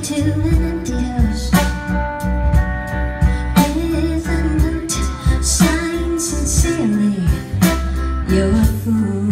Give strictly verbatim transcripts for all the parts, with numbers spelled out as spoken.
to an empty house with a note signed sincerely, you're a fool.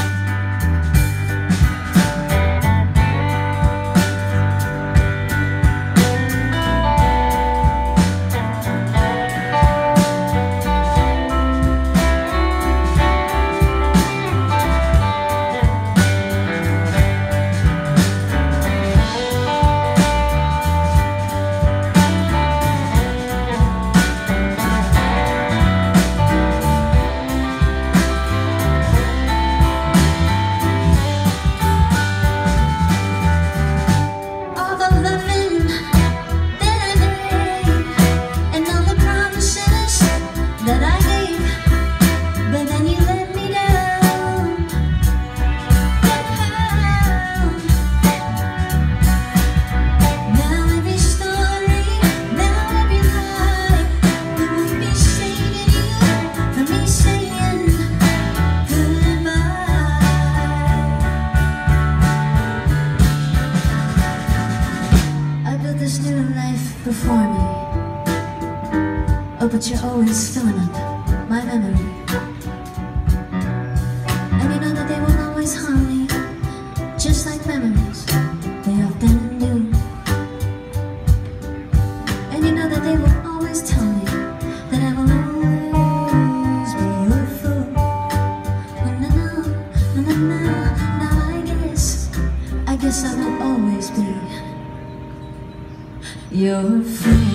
This new life before me, oh, but you're always filling up my memory. And you know that they will always haunt me, just like memories, they often do. And you know that they will always tell me that I will always be your fool. Well, now, now, now, now I guess, I guess I will always be your friend.